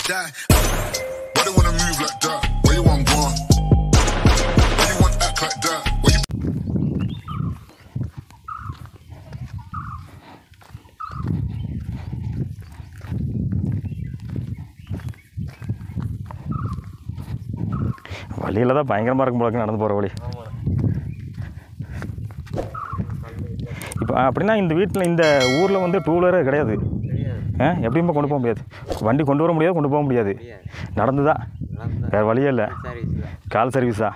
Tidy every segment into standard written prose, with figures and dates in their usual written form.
die. Why they wanna move like that? Where you want gone? Why you want act like that? Where you வழியில் தான் பயங்கரமாக இருக்கும் போல நடந்து போகிற வழி. இப்போ அப்படின்னா இந்த வீட்டில் இந்த ஊரில் வந்து டூ வீலரே கிடையாது. எப்படியுமே கொண்டு போக முடியாது, வண்டி கொண்டு வர முடியாது, கொண்டு போக முடியாது, நடந்து தான், வேறு வழியே இல்லை. கால் சர்வீஸா?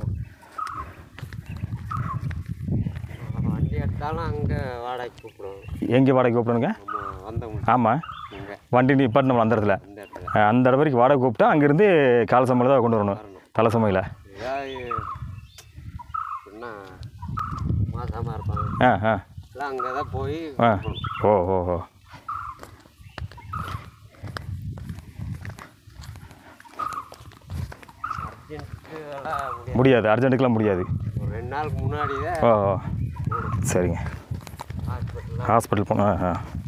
எங்கே வாடகை கூப்பிடணுங்க? ஆமாம், வண்டி நிப்பாட்டு நம்ம அந்த இடத்துல, அந்த இடம் வரைக்கும் வாடகை கூப்பிட்டா அங்கேருந்து கால் சமையல் தான் கொண்டு வரணும். தலை சமையல அங்கே தான் போய் ஓ ஓ ஓ முடியாது, அர்ஜென்ட்டுக்கெலாம் முடியாது. ஒரு 2 நாளுக்கு முன்னாடி தான். ஓ ஓ சரிங்க. ஹாஸ்பிட்டல் போனோம்.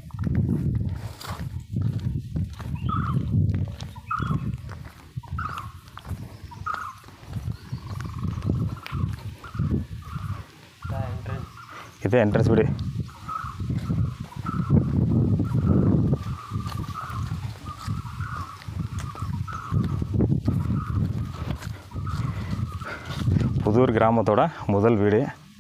இது என்ட்ரன்ஸ் வீடு. புதூர் கிராமத்தோட முதல் வீடு.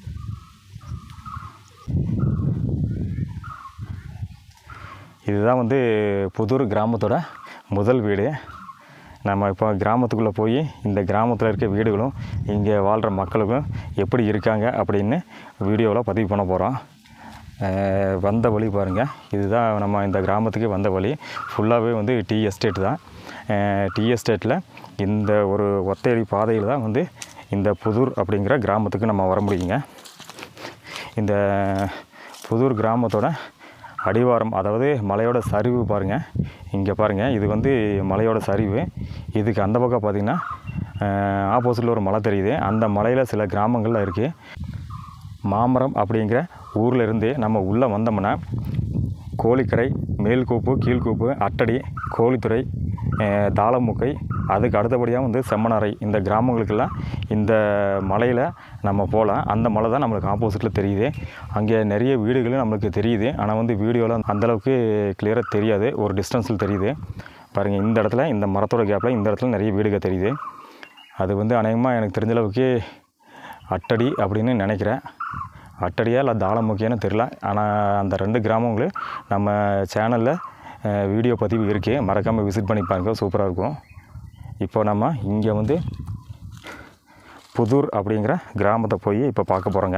இதுதான் வந்து புதூர் கிராமத்தோட முதல் வீடு. நம்ம இப்போ கிராமத்துக்குள்ளே போய் இந்த கிராமத்தில் இருக்க வீடுகளும் இங்கே வாழ்கிற மக்களுக்கும் எப்படி இருக்காங்க அப்படின்னு வீடியோவில் பதிவு பண்ண போகிறோம். வந்த வழி பாருங்கள், இதுதான் நம்ம இந்த கிராமத்துக்கு வந்த வழி. ஃபுல்லாகவே வந்து டீ எஸ்டேட் தான். டீ எஸ்டேட்டில் இந்த ஒரு ஒத்தையடி பாதையில் தான் வந்து இந்த புதூர் அப்படிங்கிற கிராமத்துக்கு நம்ம வர முடியுங்க. இந்த புதூர் கிராமத்தோட அடிவாரம், அதாவது மலையோட சரிவு பாருங்கள். இங்கே பாருங்கள், இது வந்து மலையோட சரிவு. இதுக்கு அந்த பக்கம் பார்த்திங்கன்னா ஆப்போசிட்டில் ஒரு மலை தெரியுது. அந்த மலையில் சில கிராமங்கள்லாம் இருக்குது. மாமரம் அப்படிங்கிற ஊரில் இருந்து நம்ம உள்ளே வந்தோம்னா கோழிக்கரை, மேல்கூப்பு, கீழ்கூப்பு, அட்டடி, கோழித்துறை, தாளமுக்கை, அதுக்கு அடுத்தபடியாக வந்து செம்மனரை, இந்த கிராமங்களுக்கெல்லாம் இந்த மலையில் நம்ம போகலாம். அந்த மலை தான் நம்மளுக்கு ஆப்போசிட்டில் தெரியுது. அங்கே நிறைய வீடுகளும் நம்மளுக்கு தெரியுது. ஆனால் வந்து வீடியோவில் அந்தளவுக்கு கிளியராக தெரியாது, ஒரு டிஸ்டன்ஸில் தெரியுது. பாருங்கள், இந்த இடத்துல, இந்த மரத்தோட கேப்பில் இந்த இடத்துல நிறைய வீடுகள் தெரியுது. அது வந்து அநேகமாக எனக்கு தெரிஞ்சளவுக்கு அட்டடி அப்படின்னு நினைக்கிறேன். அட்டடியா இல்லை தாளமுக்கியான்னு தெரில. ஆனால் அந்த 2 கிராமங்களும் நம்ம சேனலில் வீடியோ பதிவு இருக்குது, மறக்காமல் விசிட் பண்ணி பாருங்க, சூப்பராக இருக்கும். இப்போ நம்ம இங்கே வந்து புதூர் அப்படிங்கிற கிராமத்தை போய் இப்போ பார்க்க போகிறோங்க.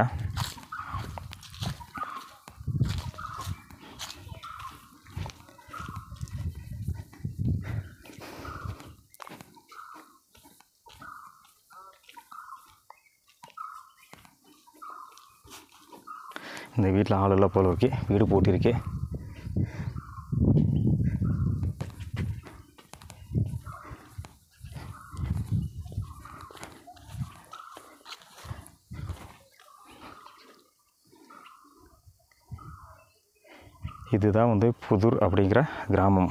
இந்த வீட்டில் ஆள் எல்லாம் போல இருக்கு, வீடு பூட்டியிருக்கு. இதுதான் வந்து புதூர் அப்படிங்கிற கிராமம்.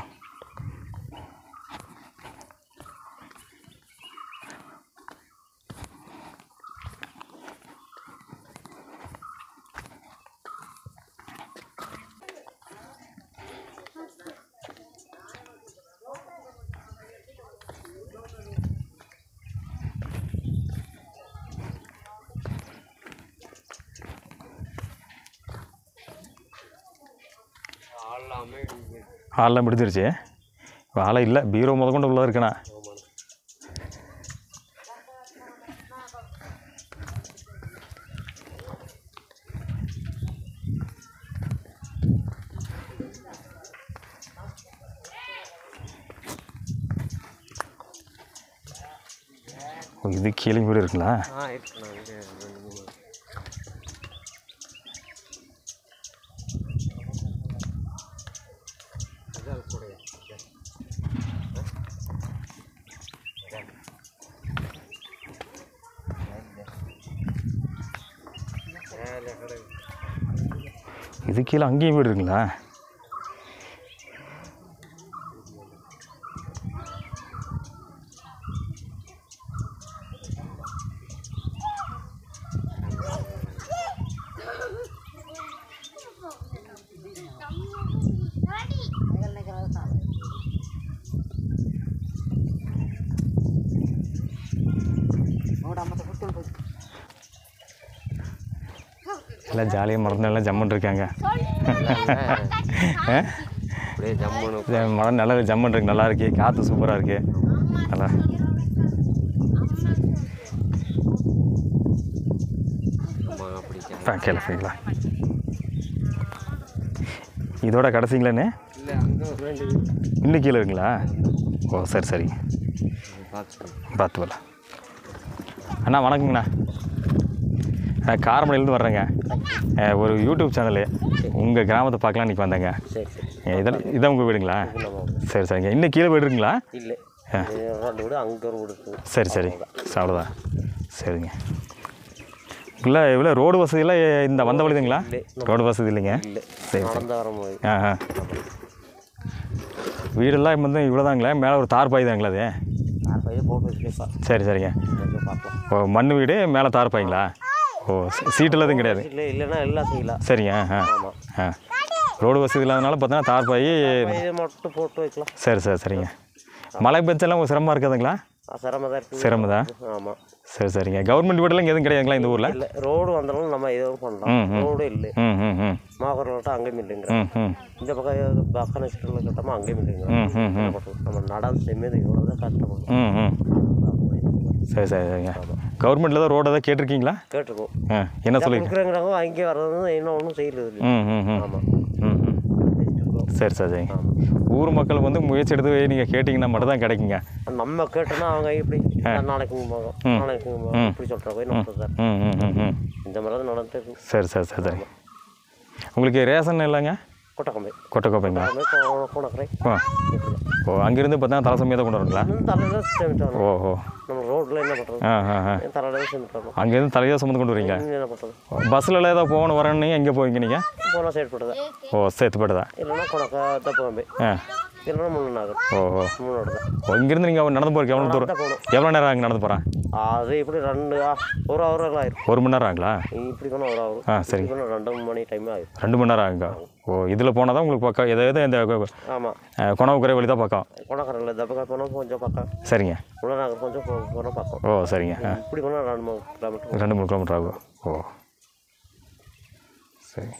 ஆளெலாம் பிடிச்சிருச்சு. ஆளை இல்லை, பீரோ முத கொண்டு உள்ளே இருக்கேண்ணா. இது கீழே வீடு இருக்குங்களா? இது கீழே அங்கேயும் வீடு இருக்குங்களா? எல்லாம் ஜாலியாக மரம் நல்லா ஜம்முன்னு இருக்காங்க. அப்படியே ஜம்முன்னு மரம் நல்லா ஜம்முன்னு இருக்கு, நல்லா இருக்கு, காற்று சூப்பராக இருக்கு. நல்லா கேட்கலாம். இதோட கடைசிங்களாண்ணே? இல்லை அங்கே வேண்டியது இன்னும் கீழே இருக்குங்களா? ஓ சரி சரி, பார்த்து வரலாம். அண்ணா வணக்கங்கண்ணா, நான் காரமடையிலேருந்து வர்றேங்க. ஒரு யூடியூப் சேனலு உங்கள் கிராமத்தை பார்க்கலாம் இன்றைக்கி வந்தேங்க. இதான் உங்கள் வீடுங்களா? சரி சரிங்க. இன்னும் கீழே வீடு இருக்குங்களா? இல்லை வீடு அங்கே ஒரு வீடு. சரி சரி, அவ்வளோதான். சரிங்க. இல்லை இவ்வளோ ரோடு வசதியெல்லாம் இந்த வந்த வழிதுங்களா? ரோடு வசதி இல்லைங்க. சரி சரி. வீடெல்லாம் வந்து இவ்வளோதாங்களா? மேலே ஒரு தார் பாய் தாங்களா அது? சரி சரிங்க. ஓ மண் வீடு, மேலே தார் பாய்ங்களா? ஓ சீட்டெல்லாம் எதுவும் கிடையாது? இல்லை இல்லைன்னா எல்லாம் செய்யலாம். சரிங்க. ரோடு வசதி இல்லாதனால பார்த்தோன்னா தார் பாய் மட்டும் போட்டு வைக்கலாம். சரி சரி சரிங்க. மழை பெஞ்செல்லாம் சிரமமாக இருக்காதுங்களா? சிரமம் தான். ஆமாம். சரி சரிங்க. கவர்மெண்ட் வீடெல்லாம் எதுவும் கிடையாதுங்களா இந்த ஊரில்? இல்லை, ரோடு வந்தாலும் நம்ம எதுவும் பண்ணலாம். ரோடு இல்லை. மாகர் ரோட்டம் அங்கேயும் இல்லைங்க. இந்த பக்கம் நெக்ஸ்ட்டில் கட்டமாக அங்கேயும் இல்லைங்க. நம்ம நடந்து செம்மது இவ்வளோ தான் கஷ்டப்படும். சரி சரி சரிங்க. கவர்மெண்ட்டில் தான் ரோடு எதாவது கேட்டிருக்கீங்களா? கேட்டிருக்கோம். என்ன சொல்லி கொடுக்குறேங்கிறாங்க, அங்கே வர்றது இன்னும் ஒன்றும் செய்யறது. ஆமாம். சரி சரி சரிங்க. ஊர் மக்கள் வந்து முயற்சி எடுத்து நீங்கள் கேட்டிங்கன்னா மட்டும் தான் கிடைக்குங்க. நம்ம கேட்டோன்னா அவங்க இப்படி நாளைக்கு இப்படி சொல்கிறாங்க. இந்த மாதிரி தான் நடந்துட்டு. சரி சரி சரி சரி. உங்களுக்கு ரேஷன் இல்லைங்க? கொட்டக்கோப்பைங்களா? ஓ அங்கேருந்து பார்த்தா தலை சமையல் தான் கொண்டு வரீங்களா? ஓஹோ. நம்ம ரோட்டில் என்ன பண்ணுறது? தலையில் சேர்ந்துட்டு அங்கேருந்து தலையாக சுமந்து கொண்டு வரீங்க? என்ன பண்ணுறது? பஸ்ஸில் ஏதாவது போகணும் வரேன்னு எங்கே போவீங்க நீங்கள்? போனால் சேர்த்துப்பட்டதா? ஓ சேர்த்துப்பட்டதா? இல்லைன்னா கொடக்கா தப்பு. இல்லைன்னா முன்னாக. ஓஹோ. முன்னோட தான். ஓ இங்கேருந்து நீங்கள் நடந்து போகிறீங்க எவ்வளோ தூரம்? எவ்வளோ நேரம் அங்கே நடந்து போகிறேன்? அது இப்படி 1 ஹவர் ஆயிரும். 1 மணி நேரம் ஆகுங்களா? இப்படி போனால் 1 ஹவர். சரி. 2 மணி டைம் ஆகும். 2 மணி நேரம் ஆகுங்க. ஓ இதில் போனால் தான் உங்களுக்கு பக்கம் எதாவது இந்த ஆமாம் கொணவுக்குறை வழி தான் பக்கம். கொணக்கரையில் தப்பக்கா போனால் கொஞ்சம் பக்கம். சரிங்க. உடனே கொஞ்சம் போனால் பக்கம். ஓ சரிங்க. இப்படி போனால் 2-3 கிலோமீட்டர். 2-3 கிலோமீட்டர் ஆகும். ஓ சரி.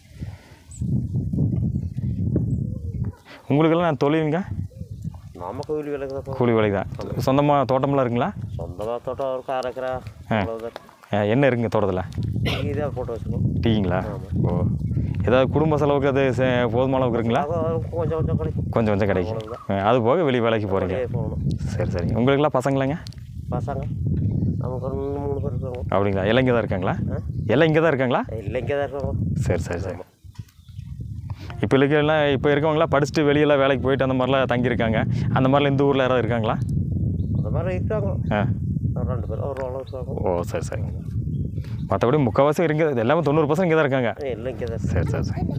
உங்களுக்கெல்லாம் நான் தொழிலுங்க? நம்ம கூலி வேலைக்கு தான். கூலி வேலைக்கு தான். சொந்தமாக தோட்டமெல்லாம் இருக்குங்களா? சொந்தமாக தோட்டம் ஒரு 1/2 ஏக்கரா. என்ன இருக்குங்க தோட்டத்தில்? டீ தான் போட்டு வச்சுக்கோம். டீங்களா? ஓ ஏதாவது குடும்ப செலவுக்கு அது போதுமான அளவுக்கு இருக்குங்களா? கொஞ்சம் கொஞ்சம் கிடைக்கும். கொஞ்சம் கொஞ்சம் கிடைக்கும். அது போக வெளியே வேலைக்கு போகிறீங்க? சரி சரி. உங்களுக்கெல்லாம் பசங்களாங்க? பசங்க நமக்கு ஒரு 3 பேர் இருக்காங்க. அப்படிங்களா? எல்லாம் இங்கே தான் இருக்காங்களா? எல்லாம் இங்கே தான் இருக்காங்களா? இல்லை இங்கே தான் இருக்காங்க. சரி சரி சரி. இப்போ இருக்கவங்களாம் படிச்சுட்டு வெளியெல்லாம் வேலைக்கு போயிட்டு அந்த மாதிரிலாம் தங்கியிருக்காங்க. அந்த மாதிரிலாம் இந்த ஊரில் யாராவது இருக்காங்களா? அந்த மாதிரி இருக்காங்க. 2 பேர் ஒரு அளவு இருக்காங்க. ஓ சரி சரிங்க. மற்றபடி முக்கால்வாசி இங்கே எல்லாமே 90% இங்கே தான் இருக்காங்க. எல்லாம் இங்கே தான். சரி சரி சரி.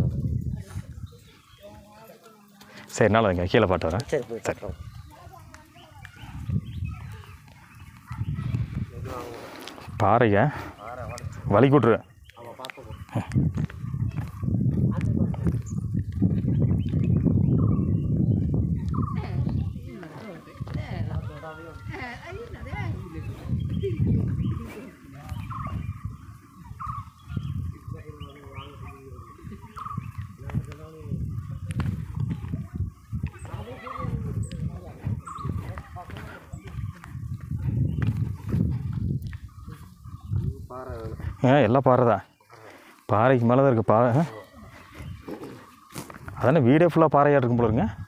சரி நல்லதுங்க. கீழே பாட்டு வரேன். சரி சரி. பாருங்க வலி கூட்டுரு. எல்லாம் பாறை தான். பாறைக்கு மேலே தான் இருக்குது பாறை. அதானே வீடே ஃபுல்லாக பாறையாக இருக்கும் போல இருக்குங்க.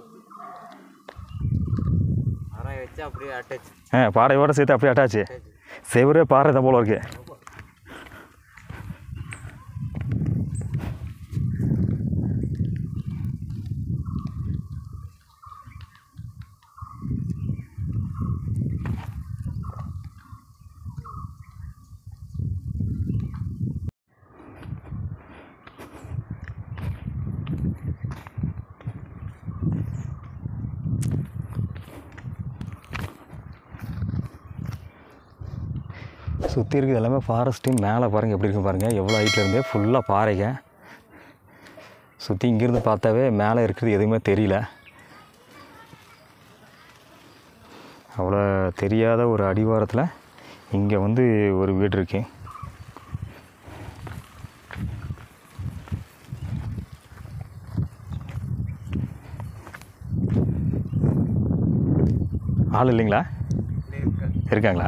பாறையோடு சேர்த்து அப்படியே அட்டாச்சு. செவரே பாறை தான் போல இருக்கு. சுற்றி இருக்குது எல்லாமே ஃபாரஸ்ட்டு. மேலே பாருங்கள் எப்படி இருக்குது பாருங்கள். எவ்வளோ ஹைட்டில் இருந்தே ஃபுல்லாக பாறைங்க. சுற்றி இங்கேருந்து பார்த்தாவே மேலே இருக்கிறது எதுவுமே தெரியல. அவ்வளோ தெரியாத ஒரு அடிவாரத்தில் இங்கே வந்து ஒரு வீடு இருக்குது. ஆள் இல்லைங்களா? இருக்காங்களா?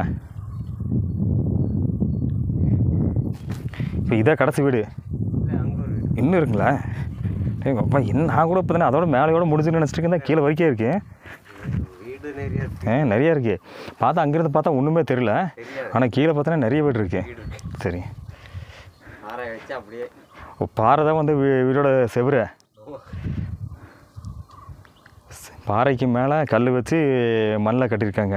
இப்போ இதான் கடைசி வீடு இன்னும் இருக்குங்களா? அப்பா என்ன நான் கூட இப்போ தானே அதோட மேலேயோட முடிஞ்சுன்னு நினச்சிட்டு இருக்கேன். கீழே வரைக்கும் இருக்கு. நிறையா இருக்குது. பார்த்தா அங்கேருந்து பார்த்தா ஒன்றுமே தெரியல. ஆனால் கீழே பார்த்தோன்னா நிறைய வீடு இருக்கு. சரி, பாறை தான் வந்து வீடோட செவுரு. பாறைக்கு மேலே கல் வச்சு மண்ணில் கட்டியிருக்காங்க.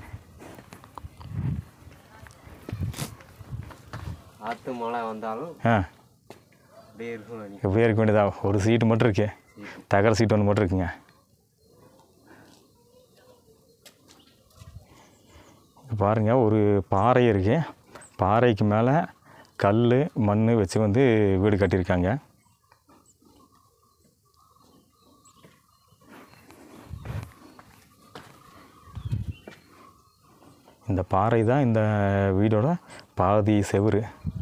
ஆற்று மழை வந்தாலும் இப்படியே இருக்க வேண்டியதா? ஒரு சீட்டு மட்டும் இருக்கு, தகர சீட்டு ஒன்று மட்டும் இருக்குங்க. பாருங்கள், ஒரு பாறை இருக்கு. பாறைக்கு மேலே கல் மண் வச்சு வந்து வீடு கட்டியிருக்காங்க. இந்த பாறை தான் இந்த வீடோட பாதி செவுரு.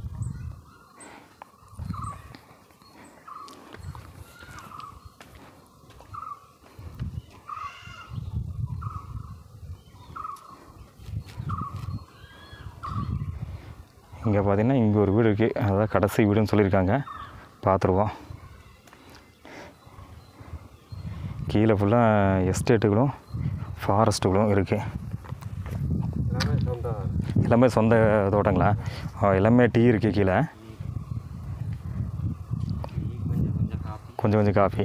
இங்கே பார்த்தீங்கன்னா இங்கே ஒரு வீடு இருக்குது. அதான் கடைசி வீடுன்னு சொல்லியிருக்காங்க. பார்த்துருவோம். கீழே ஃபுல்லாக எஸ்டேட்டுகளும் ஃபாரஸ்ட்டுகளும் இருக்குது. எல்லாமே சொந்த தோட்டங்களா? எல்லாமே டீ இருக்குது கீழே. கொஞ்சம் கொஞ்சம் காஃபி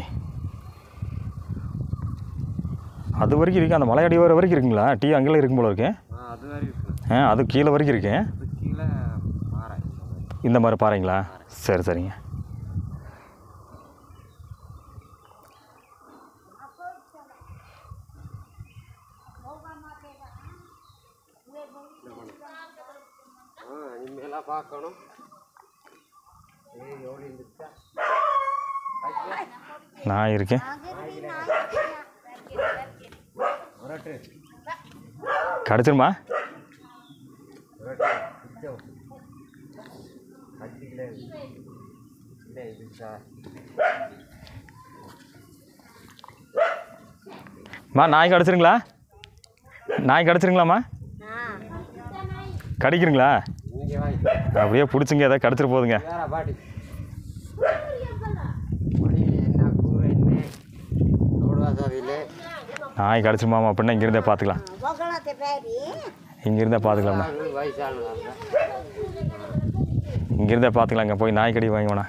அது வரைக்கும் இருக்குது. அந்த மலையடி வர வரைக்கும் இருக்குங்களா? டீ அங்கெல்லாம் இருக்கும் போல இருக்கு. அது கீழே வரைக்கும் இருக்கு. இந்த மாதிரி பாருங்களா? சரி சரிங்க. பார்க்கணும். நான் இருக்கேன். கிடச்சிருமா? நாய் கிடச்சிருங்களா? நாய் கிடச்சிருங்களாம்மா? கடிக்கிறீங்களா? அப்படியே பிடிச்சிங்க, எதாவது கிடச்சிட்டு போகுதுங்க. நாய் கிடச்சிருமாமா அப்படின்னா இங்கிருந்தே பார்த்துக்கலாம். இங்கிருந்தே பார்த்துக்கலாம்ண்ணா. இங்கிருந்தே பார்த்துக்கலாங்க. போய் நாய் கடி வாங்கிவோண்ணா.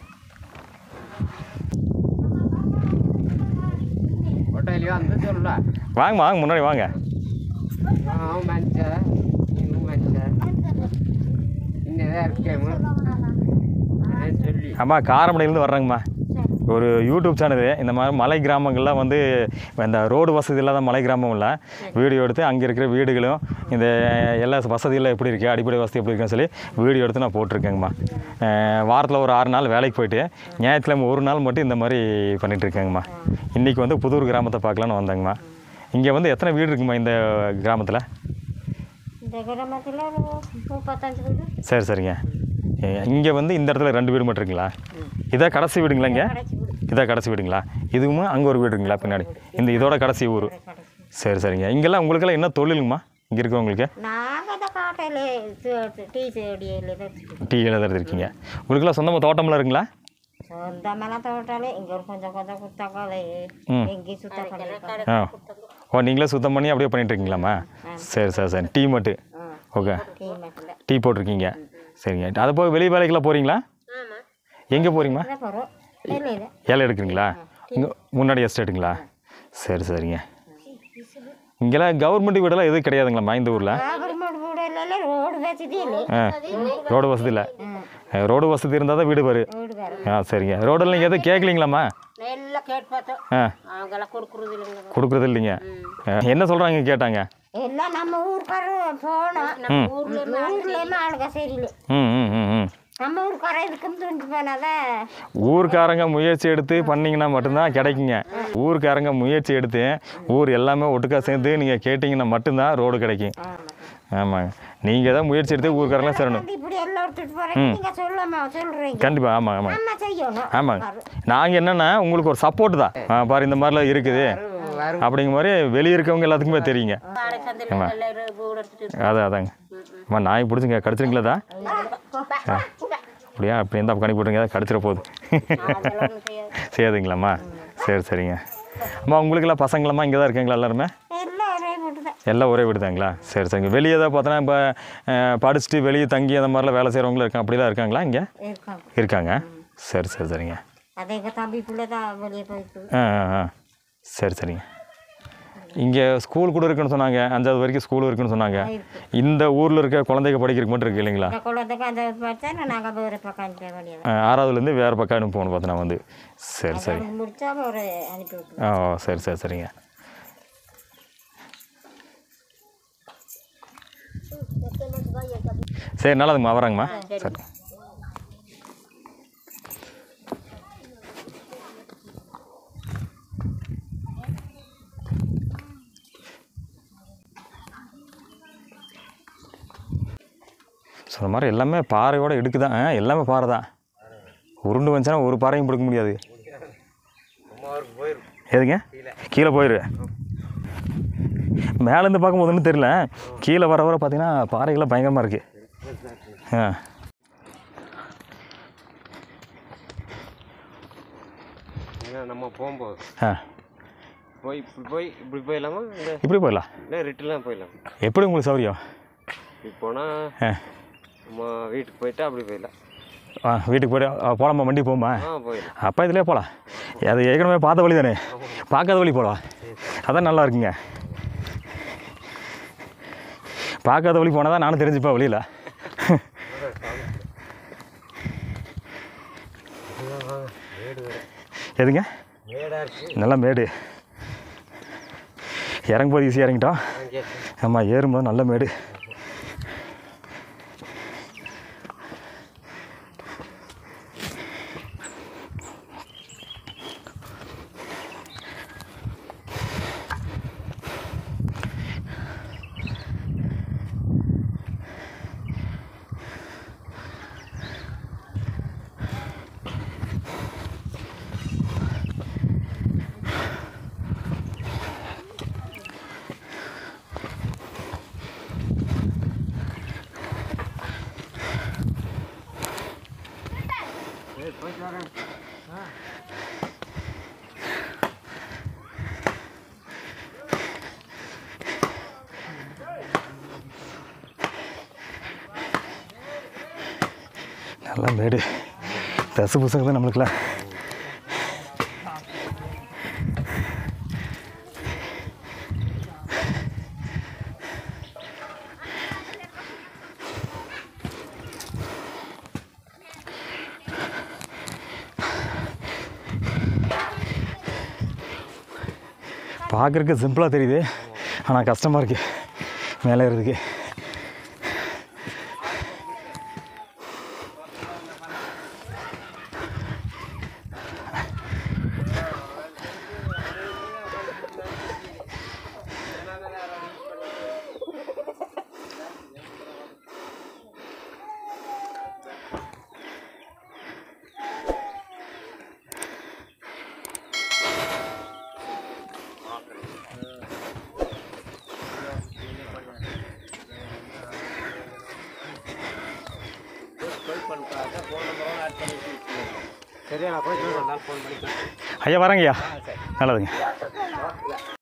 வாங்கம்மா, வாங்க, முன்னாடி வாங்க. அம்மா காரமடையிலேருந்து வர்றாங்கம்மா. ஒரு யூடியூப் சேனலு இந்த மாதிரி மலை கிராமங்கள்லாம் வந்து இந்த ரோடு வசதி இல்லாத மலை கிராமங்களில் வீடியோ எடுத்து அங்கே இருக்கிற வீடுகளும் இந்த எல்லா வசதியெல்லாம் எப்படி இருக்குது, அடிப்படை வசதி எப்படி இருக்குன்னு சொல்லி வீடியோ எடுத்து நான் போட்டிருக்கேங்கம்மா. வாரத்தில் ஒரு 6 நாள் வேலைக்கு போயிட்டு ஞாயிற்றுக்கிழமை ஒரு நாள் மட்டும் இந்த மாதிரி பண்ணிகிட்ருக்கேங்கம்மா. இன்றைக்கி வந்து புதூர் கிராமத்தை பார்க்கலான்னு வந்தேங்கம்மா. இங்கே வந்து எத்தனை வீடு இருக்குமா இந்த கிராமத்தில்? சரி சரிங்க. இங்கே வந்து இந்த இடத்துல 2 வீடு மட்டும் இருக்குங்களா? இதான் கடைசி வீடுங்களா? இங்கே இதான் கடைசி வீடுங்களா? இதுவுமா அங்கே ஒரு வீடு இருக்குங்களா பின்னாடி? இதோட கடைசி ஊர். சரி சரிங்க. இங்கெல்லாம் உங்களுக்கெல்லாம் என்ன தொழிலுங்கம்மா இங்கே இருக்கவங்களுக்கு? டீ எழுதுறது இருக்கீங்க. உங்களுக்கெல்லாம் சொந்தமாக தோட்டமெல்லாம் இருக்குங்களா? ஓ, நீங்களே சுத்தம் பண்ணி அப்படியே பண்ணிட்டு இருக்கீங்களாம்மா? சரி சரி சரி. டீ மட்டும்? ஓகே, டீ போட்டிருக்கீங்க. சரிங்க. அதை போய் வெளி வேலைக்கெல்லாம் போகிறீங்களா? எங்கே போகிறீங்கம்மா? ஏழை எடுக்கிறீங்களா? இங்கே முன்னாடி எஸ்டேட்டுங்களா? சரி சரிங்க. இங்கெல்லாம் கவர்மெண்ட் வீடெல்லாம் எதுவும் கிடையாதுங்களாம்மா இந்த ஊரில்? ரோடு வசதி இல்லை. ரோடு வசதி இருந்தால் தான் வீடு வரும். சரிங்க. ரோடெல்லாம் நீங்கள் எதுவும் கேட்கலீங்களாம்மா? கொடுக்குறது இல்லைங்க. என்ன சொல்கிறாங்க கேட்டாங்க? ஊருக்காரங்க முயற்சி எடுத்து பண்ணிங்கன்னா மட்டும்தான் கிடைக்குங்க. ஊருக்காரங்க முயற்சி எடுத்து ஊர் எல்லாமே ஒட்டுக்கா சேர்ந்து நீங்கள் கேட்டிங்கன்னா மட்டும்தான் ரோடு கிடைக்கும். ஆமாங்க. நீங்கள் தான் முயற்சி எடுத்து ஊருக்காரங்களாம் சேரணும். கண்டிப்பாக. ஆமாம் ஆமாங்க. ஆமாங்க. நாங்கள் என்னென்னா உங்களுக்கு ஒரு சப்போர்ட் தான். பாரு இந்த மாதிரிலாம் இருக்குது. அப்படிங்கிற மாதிரி வெளியே இருக்கவங்க எல்லாத்துக்குமே தெரியுங்க. ஆமாம் அதாங்க அம்மா நாய் பிடிச்சிங்க கடிச்சிருங்களா? அப்படியா? அப்படி எந்த கணக்கு போட்டுருங்க ஏதாவது கடிச்சிட போகுது. செய்யாதுங்களாம்மா? சரிங்க. அம்மா உங்களுக்கெல்லாம் பசங்களம்மா இங்கே தான் இருக்கீங்களா எல்லாருமே? எல்லாம் ஒரே வீடு தாங்களா? சரிங்க. வெளியே தான் பார்த்தோன்னா இப்போ படிச்சுட்டு வெளியே தங்கி அந்த மாதிரிலாம் வேலை செய்கிறவங்களும் இருக்காங்க, அப்படிலாம் இருக்காங்களா இங்கே? இருக்காங்க. சரிங்க. சரிங்க. இங்கே ஸ்கூல் கூட இருக்குன்னு சொன்னாங்க, 5வது வரைக்கும் ஸ்கூல் இருக்குன்னு சொன்னாங்க. இந்த ஊரில் இருக்க குழந்தைங்க படிக்கிறதுக்கு மட்டும் இருக்கு இல்லைங்களா? 6வதுலேருந்து வேறு பக்கம் அனுப்பி போகணும் பார்த்தா வந்து. சரி. சரிங்க. சரி நல்லதுங்கம்மா, வராங்கம்மா. சரி. சொன்ன மாதிரி எல்லாமே பாறையோட இடுக்கு தான். எல்லாமே பாறை தான். உருண்டு வந்துச்சுன்னா ஒரு பாறையும் பிடிக்க முடியாது. எதுங்க? கீழே போயிரு. மேலேருந்து பார்க்கும்போது ஒன்றும் தெரியல, கீழே வர பார்த்தீங்கன்னா பாறைகள்லாம் பயங்கரமாக இருக்குது. நம்ம போகும்போது இப்படி போயிடலாமா? இப்படி போயிடலாம், ரிட்டர்லாம் போயிடலாம். எப்படி உங்களுக்கு சௌரியம்? இப்போனால் நம்ம வீட்டுக்கு போயிட்டு அப்படி போயிடலாம். வீட்டுக்கு போய்ட்டு போகலாமா? வண்டி போகுமா? போயிடலாம். அப்போ இதிலே போகலாம். அது ஏற்கனவே பார்த்த வழி தானே, பார்க்காத வழி போகலாம். அதான் நல்லா இருக்குங்க. பார்க்காத வழி போனால் தான் நானும் தெரிஞ்சுப்பேன் வழியில். எதுங்க? நல்லா மேடு. இறங்கும்போது ஈஸியாக இறங்கிட்டோம். ஆமாம், ஏறும்போது நல்ல மேடு. நல்லா மேடு, தசு புசங்க தான் நம்மளுக்குலாம். பார்க்குறதுக்கு சிம்பிளாக தெரியுது, ஆனால் கஷ்டமாக இருக்குது மேலே ஏறதுக்கு. சரியா? நான் போய் ஃபோன் பண்ணிக்கிறேன். ஐயா வரேங்கய்யா. நல்லதுங்க.